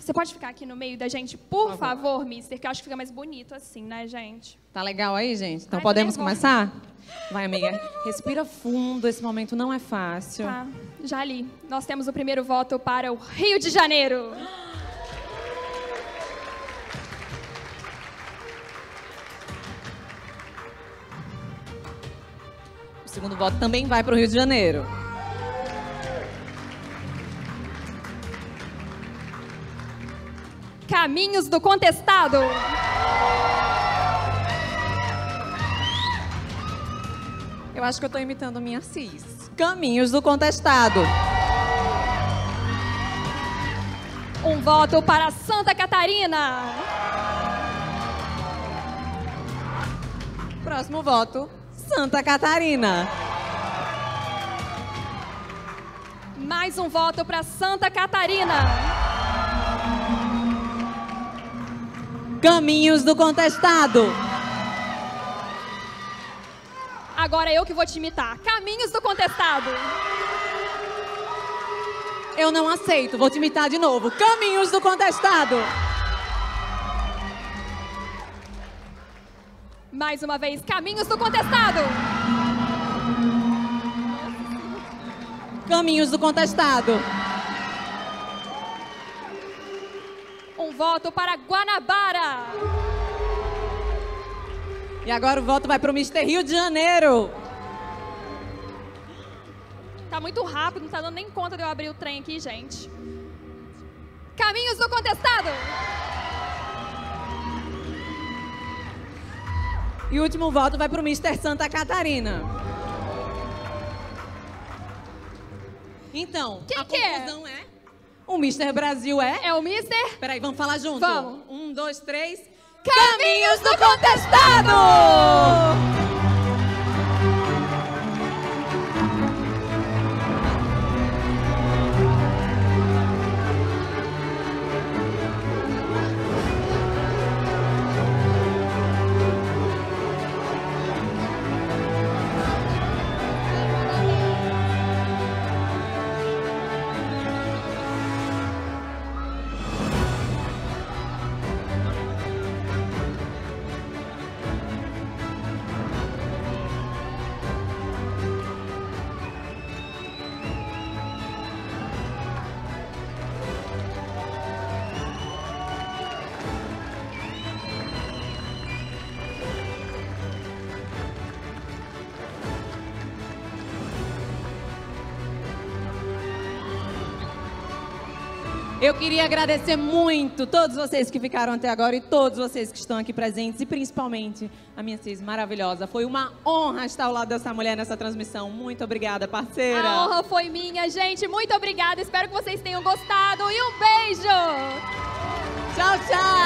Você pode ficar aqui no meio da gente, por favor, mister? Que eu acho que fica mais bonito assim, né, gente? Tá legal aí, gente? Então Ai, podemos tô nervosa. começar? Vai, amiga. Respira fundo, esse momento não é fácil. Tá, já li. Nós temos o primeiro voto para o Rio de Janeiro. O segundo voto também vai para o Rio de Janeiro. Caminhos do Contestado. Eu acho que eu tô imitando minha Cis. Caminhos do Contestado. Um voto para Santa Catarina. Próximo voto, Santa Catarina. Mais um voto para Santa Catarina. Caminhos do Contestado. Agora eu que vou te imitar. Caminhos do Contestado. Eu não aceito, vou te imitar de novo. Caminhos do Contestado. Mais uma vez, Caminhos do Contestado. Caminhos do Contestado. Um voto para Guanabara. E agora o voto vai para o Mister Rio de Janeiro. Tá muito rápido, não tá dando nem conta de eu abrir o trem aqui, gente. Caminhos do Contestado. E o último voto vai para o Mister Santa Catarina. Então, Quem a que é? conclusão é... O Mister Brasil é... É o mister? Peraí, vamos falar junto? Vamos. 1, 2, 3... Caminhos do Contestado! Eu queria agradecer muito todos vocês que ficaram até agora e todos vocês que estão aqui presentes e principalmente a minha Cis maravilhosa. Foi uma honra estar ao lado dessa mulher nessa transmissão. Muito obrigada, parceira. A honra foi minha, gente. Muito obrigada. Espero que vocês tenham gostado. E um beijo! Tchau, tchau!